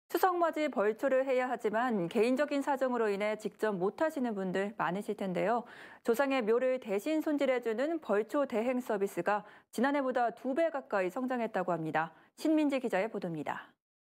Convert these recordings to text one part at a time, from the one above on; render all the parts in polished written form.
추석맞이 벌초를 해야 하지만 개인적인 사정으로 인해 직접 못하시는 분들 많으실 텐데요. 조상의 묘를 대신 손질해주는 벌초 대행 서비스가 지난해보다 2배 가까이 성장했다고 합니다. 신민지 기자의 보도입니다.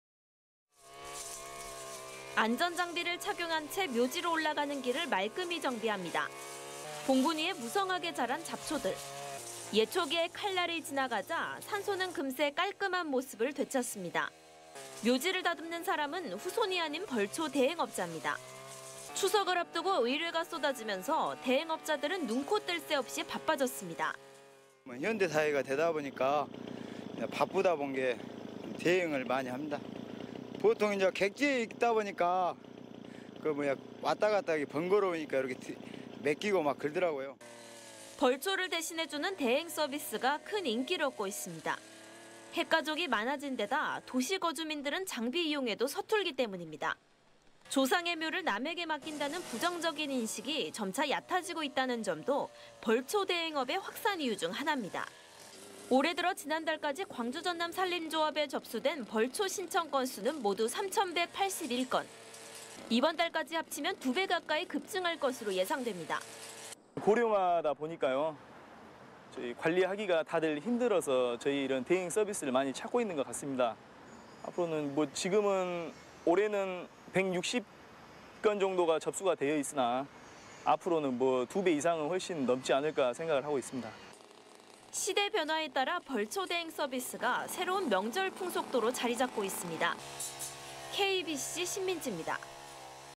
안전장비를 착용한 채 묘지로 올라가는 길을 말끔히 정비합니다. 봉분 위에 무성하게 자란 잡초들. 예초기에 칼날이 지나가자 산소는 금세 깔끔한 모습을 되찾습니다. 묘지를 다듬는 사람은 후손이 아닌 벌초 대행업자입니다. 추석을 앞두고 의뢰가 쏟아지면서 대행업자들은 눈코 뜰 새 없이 바빠졌습니다. 현대 사회가 되다 보니까 바쁘다 본 게 대행을 많이 합니다. 보통 이제 객지에 있다 보니까 왔다 갔다 하기 번거로우니까 이렇게 맡기고 막 그러더라고요. 벌초를 대신해주는 대행 서비스가 큰 인기를 얻고 있습니다. 핵가족이 많아진 데다 도시 거주민들은 장비 이용에도 서툴기 때문입니다. 조상의 묘를 남에게 맡긴다는 부정적인 인식이 점차 얕아지고 있다는 점도 벌초 대행업의 확산 이유 중 하나입니다. 올해 들어 지난달까지 광주 전남 산림조합에 접수된 벌초 신청 건수는 모두 3,181건. 이번 달까지 합치면 2배 가까이 급증할 것으로 예상됩니다. 고령화다 보니까요. 저희 관리하기가 다들 힘들어서 저희 이런 대행 서비스를 많이 찾고 있는 것 같습니다. 앞으로는 지금은 올해는 160건 정도가 접수가 되어 있으나 앞으로는 2배 이상은 훨씬 넘지 않을까 생각을 하고 있습니다. 시대 변화에 따라 벌초 대행 서비스가 새로운 명절 풍속도로 자리 잡고 있습니다. KBC 신민지입니다.